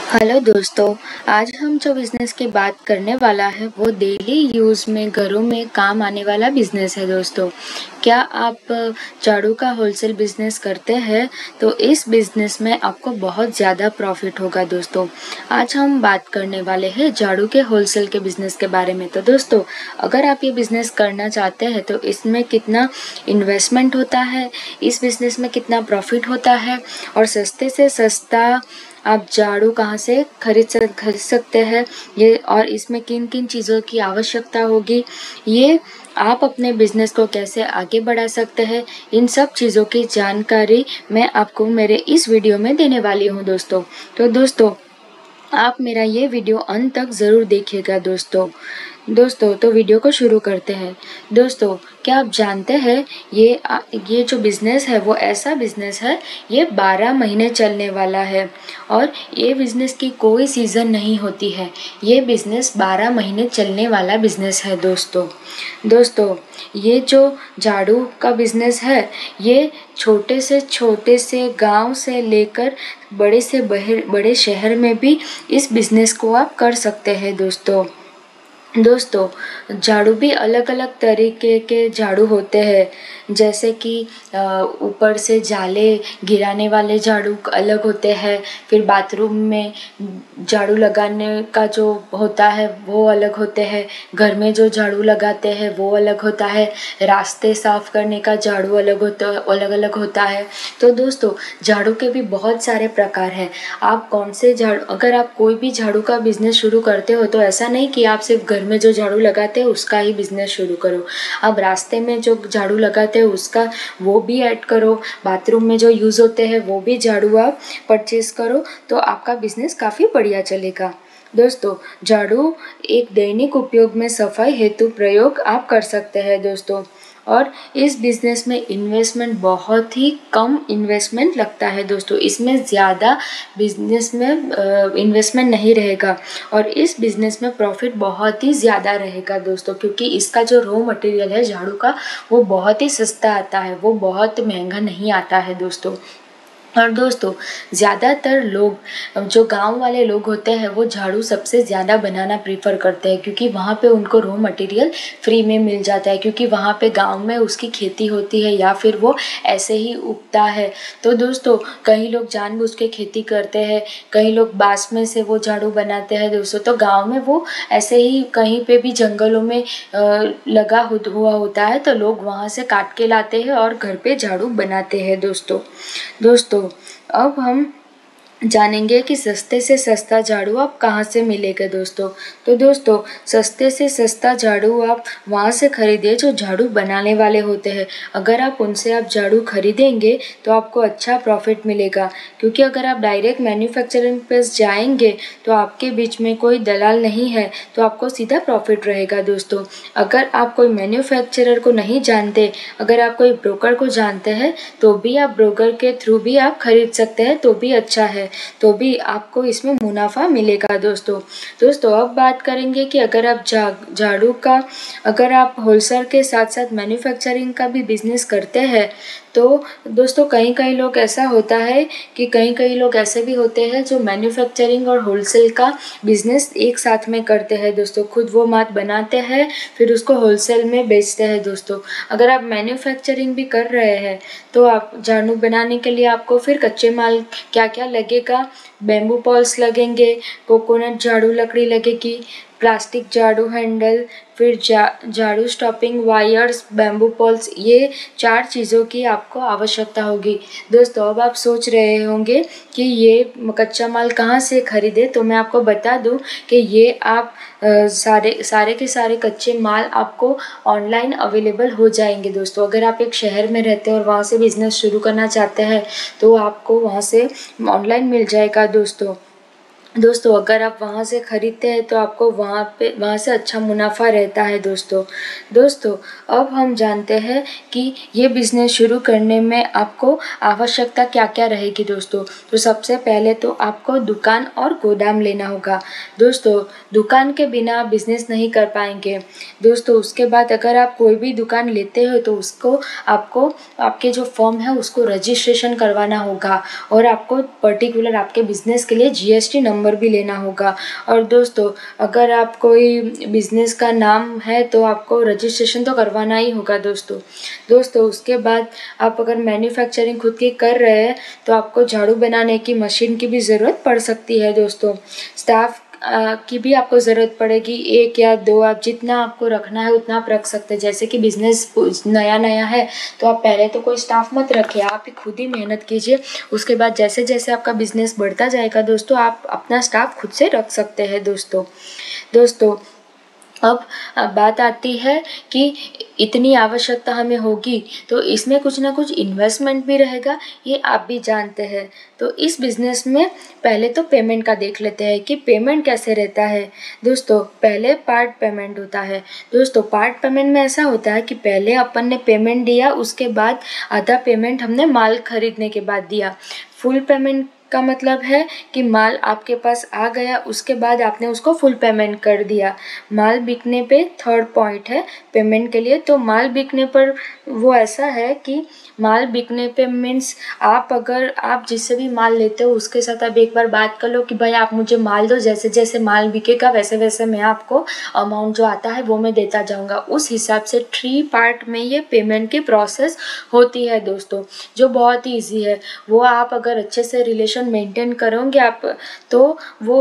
Hello दोस्तों, आज हम जो बिज़नेस की बात करने वाला है वो डेली यूज़ में घरों में काम आने वाला बिज़नेस है दोस्तों। क्या आप झाड़ू का होलसेल बिज़नेस करते हैं तो इस बिज़नेस में आपको बहुत ज़्यादा प्रॉफिट होगा दोस्तों। आज हम बात करने वाले हैं झाड़ू के होलसेल के बिज़नेस के बारे में। तो दोस्तों, अगर आप ये बिज़नेस करना चाहते हैं तो इसमें कितना इन्वेस्टमेंट होता है, इस बिज़नेस में कितना प्रॉफिट होता है और सस्ते से सस्ता आप झाड़ू कहाँ से खरीद सकते हैं, ये और इसमें किन किन चीज़ों की आवश्यकता होगी, ये आप अपने बिजनेस को कैसे आगे बढ़ा सकते हैं, इन सब चीज़ों की जानकारी मैं आपको मेरे इस वीडियो में देने वाली हूँ दोस्तों। तो दोस्तों, आप मेरा ये वीडियो अंत तक ज़रूर देखिएगा दोस्तों। तो वीडियो को शुरू करते हैं। दोस्तों, क्या आप जानते हैं ये जो बिज़नेस है वो ऐसा बिज़नेस है, ये 12 महीने चलने वाला है और ये बिज़नेस की कोई सीज़न नहीं होती है। ये बिज़नेस 12 महीने चलने वाला बिज़नेस है दोस्तों, ये जो झाड़ू का बिज़नेस है, ये छोटे से गांव से लेकर बड़े शहर में भी इस बिज़नेस को आप कर सकते हैं दोस्तों। झाड़ू भी अलग अलग तरीके के झाड़ू होते हैं, जैसे कि ऊपर से जाले गिराने वाले झाड़ू अलग होते हैं, फिर बाथरूम में झाड़ू लगाने का जो होता है वो अलग होते हैं, घर में जो झाड़ू लगाते हैं वो अलग होता है, रास्ते साफ करने का झाड़ू अलग होता है। तो दोस्तों, झाड़ू के भी बहुत सारे प्रकार हैं। आप कौन से झाड़ू, अगर आप कोई भी झाड़ू का बिजनेस शुरू करते हो तो ऐसा नहीं कि आप सिर्फ घर में जो झाड़ू लगाते हो उसका ही बिजनेस शुरू करो। आप रास्ते में जो झाड़ू लगाते हो उसका वो भी ऐड करो, बाथरूम में जो यूज़ होते हैं वो भी झाड़ू आप परचेज करो, तो आपका बिजनेस काफ़ी बढ़िया चलेगा दोस्तों। झाड़ू एक दैनिक उपयोग में सफाई हेतु प्रयोग आप कर सकते हैं दोस्तों, और इस बिज़नेस में इन्वेस्टमेंट बहुत ही कम इन्वेस्टमेंट लगता है दोस्तों। इसमें ज़्यादा बिज़नेस में इन्वेस्टमेंट नहीं रहेगा और इस बिज़नेस में प्रॉफिट बहुत ही ज़्यादा रहेगा दोस्तों, क्योंकि इसका जो रॉ मटेरियल है झाड़ू का वो बहुत ही सस्ता आता है, वो बहुत महंगा नहीं आता है दोस्तों। और दोस्तों, ज़्यादातर लोग जो गांव वाले लोग होते हैं वो झाड़ू सबसे ज़्यादा बनाना प्रीफर करते हैं, क्योंकि वहाँ पे उनको रॉ मटेरियल फ्री में मिल जाता है, क्योंकि वहाँ पे गांव में उसकी खेती होती है या फिर वो ऐसे ही उगता है। तो दोस्तों, कई लोग जानबूझ के खेती करते हैं, कई लोग बांस में से वो झाड़ू बनाते हैं दोस्तों। तो गाँव में वो ऐसे ही कहीं पे भी जंगलों में लगा हुआ होता है, तो लोग वहाँ से काट के लाते हैं और घर पे झाड़ू बनाते हैं दोस्तों। अब हम जानेंगे कि सस्ते से सस्ता झाड़ू आप कहाँ से मिलेगा दोस्तों। तो दोस्तों, सस्ते से सस्ता झाड़ू आप वहाँ से खरीदे जो झाड़ू बनाने वाले होते हैं। अगर आप उनसे आप झाड़ू खरीदेंगे तो आपको अच्छा प्रॉफिट मिलेगा, क्योंकि अगर आप डायरेक्ट मैन्युफैक्चरिंग पे जाएंगे तो आपके बीच में कोई दलाल नहीं है, तो आपको सीधा प्रॉफिट रहेगा दोस्तों। अगर आप कोई मैन्युफैक्चरर को नहीं जानते, अगर आप कोई ब्रोकर को जानते हैं तो भी आप ब्रोकर के थ्रू भी आप खरीद सकते हैं, तो भी अच्छा है, तो भी आपको इसमें मुनाफा मिलेगा दोस्तों। अब बात करेंगे कि अगर आप झाड़ू का, अगर आप होलसेल के साथ साथ मैन्युफैक्चरिंग का भी बिजनेस करते हैं तो दोस्तों, कई लोग ऐसा होता है कि कई लोग ऐसे भी होते हैं जो मैन्युफैक्चरिंग और होलसेल का बिजनेस एक साथ में करते हैं दोस्तों। खुद वो माल बनाते हैं फिर उसको होलसेल में बेचते हैं दोस्तों। अगर आप मैन्युफैक्चरिंग भी कर रहे हैं तो आप झाड़ू बनाने के लिए आपको फिर कच्चे माल क्या क्या लगेगा, बैम्बू पॉल्स लगेंगे, कोकोनट झाड़ू लकड़ी लगेगी, प्लास्टिक झाड़ू हैंडल, फिर झाड़ू स्टॉपिंग वायर्स, बैम्बू पॉल्स, ये 4 चीज़ों की आपको आवश्यकता होगी दोस्तों। अब आप सोच रहे होंगे कि ये कच्चा माल कहाँ से खरीदे, तो मैं आपको बता दूं कि ये आप सारे के सारे कच्चे माल आपको ऑनलाइन अवेलेबल हो जाएंगे दोस्तों। अगर आप एक शहर में रहते हैं और वहाँ से बिज़नेस शुरू करना चाहते हैं तो आपको वहाँ से ऑनलाइन मिल जाएगा दोस्तों। अगर आप वहाँ से ख़रीदते हैं तो आपको वहाँ से अच्छा मुनाफा रहता है दोस्तों। अब हम जानते हैं कि ये बिज़नेस शुरू करने में आपको आवश्यकता क्या क्या रहेगी दोस्तों। तो सबसे पहले तो आपको दुकान और गोदाम लेना होगा दोस्तों। दुकान के बिना आप बिज़नेस नहीं कर पाएंगे दोस्तों। उसके बाद अगर आप कोई भी दुकान लेते हो तो उसको आपको आपके जो फर्म है उसको रजिस्ट्रेशन करवाना होगा, और आपको पर्टिकुलर आपके बिज़नेस के लिए GST नंबर नंबर भी लेना होगा। और दोस्तों, अगर आप कोई बिज़नेस का नाम है तो आपको रजिस्ट्रेशन तो करवाना ही होगा दोस्तों उसके बाद आप अगर मैन्युफैक्चरिंग खुद की कर रहे हैं तो आपको झाड़ू बनाने की मशीन की भी ज़रूरत पड़ सकती है दोस्तों। स्टाफ की भी आपको ज़रूरत पड़ेगी, 1 या 2, आप जितना आपको रखना है उतना आप रख सकते हैं। जैसे कि बिज़नेस नया है तो आप पहले तो कोई स्टाफ मत रखिए, आप ही खुद ही मेहनत कीजिए। उसके बाद जैसे जैसे आपका बिज़नेस बढ़ता जाएगा दोस्तों, आप अपना स्टाफ खुद से रख सकते हैं दोस्तों। अब बात आती है कि इतनी आवश्यकता हमें होगी तो इसमें कुछ ना कुछ इन्वेस्टमेंट भी रहेगा, ये आप भी जानते हैं। तो इस बिज़नेस में पहले तो पेमेंट का देख लेते हैं कि पेमेंट कैसे रहता है दोस्तों। पहले पार्ट पेमेंट होता है दोस्तों। पार्ट पेमेंट में ऐसा होता है कि पहले अपन ने पेमेंट दिया, उसके बाद आधा पेमेंट हमने माल खरीदने के बाद दिया। फुल पेमेंट का मतलब है कि माल आपके पास आ गया, उसके बाद आपने उसको फुल पेमेंट कर दिया। माल बिकने पे थर्ड पॉइंट है पेमेंट के लिए। तो माल बिकने पर वो ऐसा है कि माल बिकने पे मीन्स अगर आप जिससे भी माल लेते हो उसके साथ आप एक बार बात कर लो कि भाई आप मुझे माल दो, जैसे जैसे माल बिकेगा वैसे वैसे मैं आपको अमाउंट जो आता है वो मैं देता जाऊँगा। उस हिसाब से 3 पार्ट में ये पेमेंट की प्रोसेस होती है दोस्तों, जो बहुत ही ईजी है। वो आप अगर अच्छे से रिलेशन मेंटेन करोगे आप तो वो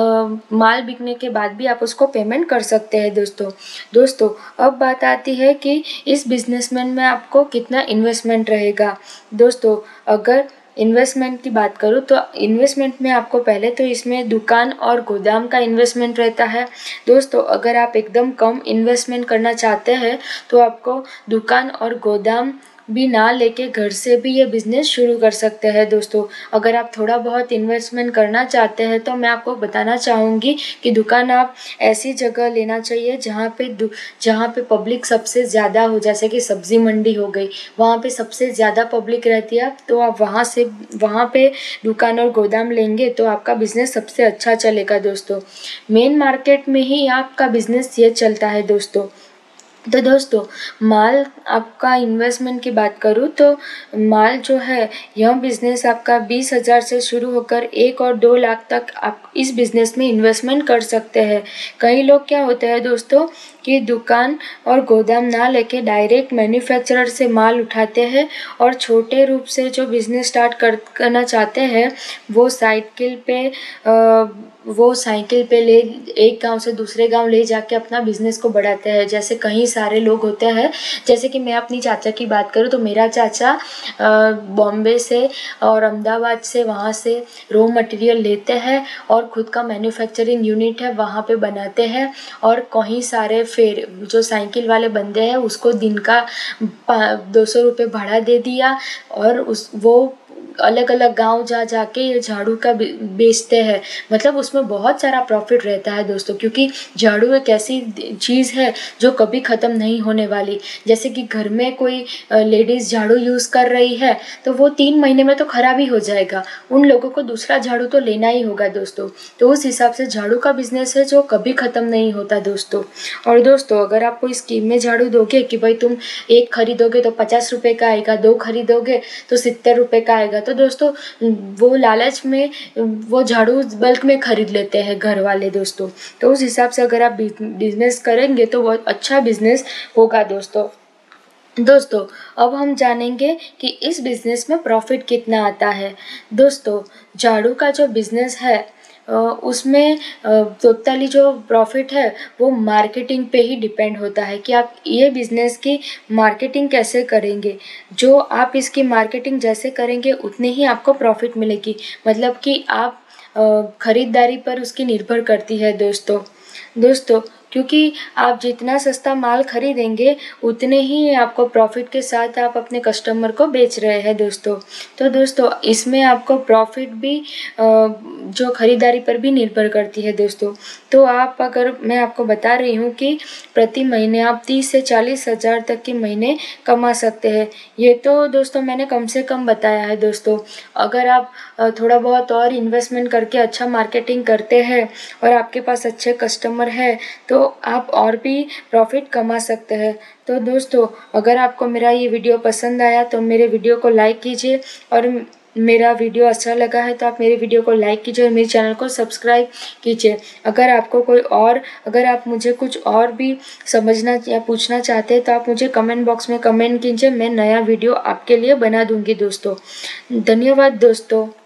माल बिकने के बाद भी आप उसको पेमेंट कर सकते हैं दोस्तों। अब बात आती है कि इस बिजनेसमैन में आपको कितना इन्वेस्टमेंट रहेगा दोस्तों। अगर इन्वेस्टमेंट की बात करूँ तो इन्वेस्टमेंट में आपको पहले तो इसमें दुकान और गोदाम का इन्वेस्टमेंट रहता है दोस्तों। अगर आप एकदम कम इन्वेस्टमेंट करना चाहते हैं तो आपको दुकान और गोदाम भी ना लेके घर से भी ये बिज़नेस शुरू कर सकते हैं दोस्तों। अगर आप थोड़ा बहुत इन्वेस्टमेंट करना चाहते हैं तो मैं आपको बताना चाहूँगी कि दुकान आप ऐसी जगह लेना चाहिए जहाँ पे पब्लिक सबसे ज़्यादा हो, जैसे कि सब्ज़ी मंडी हो गई, वहाँ पे सबसे ज़्यादा पब्लिक रहती है। तो आप वहाँ पे दुकान और गोदाम लेंगे तो आपका बिज़नेस सबसे अच्छा चलेगा दोस्तों। मेन मार्केट में ही आपका बिज़नेस ये चलता है दोस्तों। तो दोस्तों, माल आपका इन्वेस्टमेंट की बात करूँ तो माल जो है यह बिज़नेस आपका 20,000 से शुरू होकर 1 और 2 लाख तक आप इस बिज़नेस में इन्वेस्टमेंट कर सकते हैं। कई लोग क्या होते हैं दोस्तों कि दुकान और गोदाम ना लेके डायरेक्ट मैन्युफैक्चरर से माल उठाते हैं और छोटे रूप से जो बिज़नेस स्टार्ट करना चाहते हैं वो साइकिल पे ले एक गांव से दूसरे गांव ले जाके अपना बिज़नेस को बढ़ाते हैं। जैसे कई सारे लोग होते हैं, जैसे कि मैं अपनी चाचा की बात करूँ तो मेरा चाचा बॉम्बे से और अहमदाबाद से वहाँ से रॉ मटेरियल लेते हैं और ख़ुद का मैन्युफैक्चरिंग यूनिट है वहाँ पे बनाते हैं। और कई सारे जो साइकिल वाले बंदे हैं उसको दिन का 200 रुपये भाड़ा दे दिया और वो अलग अलग गांव जा के ये झाड़ू का बेचते हैं। मतलब उसमें बहुत सारा प्रॉफिट रहता है दोस्तों, क्योंकि झाड़ू एक ऐसी चीज़ है जो कभी ख़त्म नहीं होने वाली। जैसे कि घर में कोई लेडीज़ झाड़ू यूज़ कर रही है तो वो 3 महीने में तो ख़राब ही हो जाएगा, उन लोगों को दूसरा झाड़ू तो लेना ही होगा दोस्तों। तो उस हिसाब से झाड़ू का बिज़नेस है जो कभी ख़त्म नहीं होता दोस्तों। और दोस्तों, अगर आप कोई स्कीम में झाड़ू दोगे कि भाई तुम 1 खरीदोगे तो 50 रुपये का आएगा, 2 खरीदोगे तो 70 रुपये का आएगा, तो दोस्तों वो लालच में वो झाड़ू बल्क में खरीद लेते हैं घर वाले दोस्तों। तो उस हिसाब से अगर आप बिजनेस करेंगे तो बहुत अच्छा बिजनेस होगा दोस्तों। अब हम जानेंगे कि इस बिजनेस में प्रॉफिट कितना आता है दोस्तों। झाड़ू का जो बिजनेस है उसमें टोटली जो प्रॉफिट है वो मार्केटिंग पे ही डिपेंड होता है कि आप ये बिज़नेस की मार्केटिंग कैसे करेंगे। जो आप इसकी मार्केटिंग जैसे करेंगे उतने ही आपको प्रॉफिट मिलेगी। मतलब कि आप ख़रीदारी पर उसकी निर्भर करती है दोस्तों, क्योंकि आप जितना सस्ता माल खरीदेंगे उतने ही आपको प्रॉफिट के साथ आप अपने कस्टमर को बेच रहे हैं दोस्तों। तो दोस्तों, इसमें आपको प्रॉफिट भी जो ख़रीदारी पर भी निर्भर करती है दोस्तों। तो मैं आपको बता रही हूँ कि प्रति महीने आप 30 से 40 हज़ार तक के महीने कमा सकते हैं। ये तो दोस्तों मैंने कम से कम बताया है दोस्तों। अगर आप थोड़ा बहुत और इन्वेस्टमेंट करके अच्छा मार्केटिंग करते हैं और आपके पास अच्छे कस्टमर है तो आप और भी प्रॉफिट कमा सकते हैं। तो दोस्तों, अगर आपको मेरा ये वीडियो पसंद आया तो मेरे वीडियो को लाइक कीजिए और मेरा वीडियो अच्छा लगा है तो आप मेरे वीडियो को लाइक कीजिए और मेरे चैनल को सब्सक्राइब कीजिए। अगर आप मुझे कुछ और भी समझना या पूछना चाहते हैं तो आप मुझे कमेंट बॉक्स में कमेंट कीजिए, मैं नया वीडियो आपके लिए बना दूँगी दोस्तों। धन्यवाद दोस्तों।